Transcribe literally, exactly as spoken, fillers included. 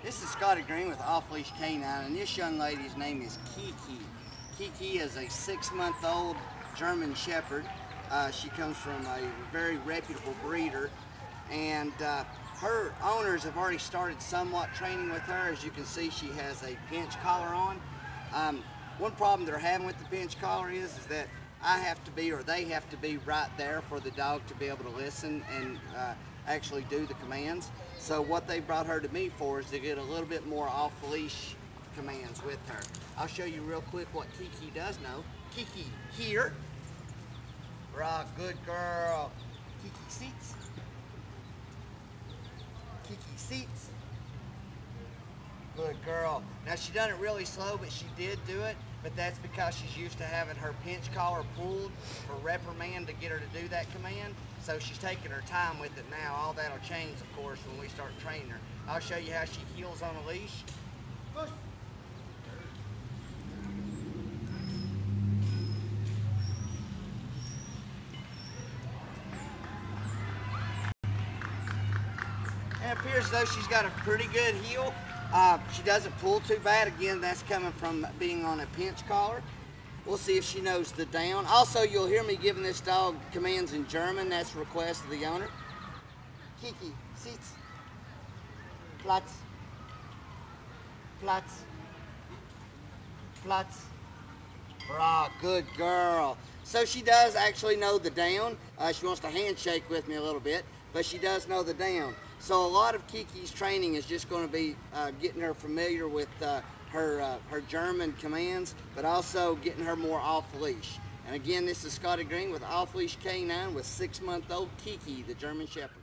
This is Scottie Greene with Offleash K nine, and this young lady's name is KiKi. KiKi is a six-month-old German Shepherd. Uh, she comes from a very reputable breeder, and uh, her owners have already started somewhat training with her. As you can see, she has a pinch collar on. Um, one problem they're having with the pinch collar is, is that I have to be, or they have to be right there for the dog to be able to listen and uh, actually do the commands. So what they brought her to me for is to get a little bit more off-leash commands with her. I'll show you real quick what KiKi does know. KiKi, here. Right, good girl. KiKi, seats. KiKi, seats. Good girl. Now she done it really slow, but she did do it, but that's because she's used to having her pinch collar pulled for reprimand to get her to do that command. So she's taking her time with it now. All that'll change, of course, when we start training her. I'll show you how she heels on a leash. Push. It appears as though she's got a pretty good heel. Uh, she doesn't pull too bad. Again, that's coming from being on a pinch collar. We'll see if she knows the down. Also, you'll hear me giving this dog commands in German. That's a request of the owner. KiKi, sitz. Platz. Platz. Platz. Bra, good girl. So she does actually know the down. Uh, she wants to handshake with me a little bit, but she does know the down. So a lot of KiKi's training is just going to be uh, getting her familiar with uh, her uh, her German commands, but also getting her more off leash. And again, this is Scottie Greene with Offleash K nine with six-month-old KiKi, the German Shepherd.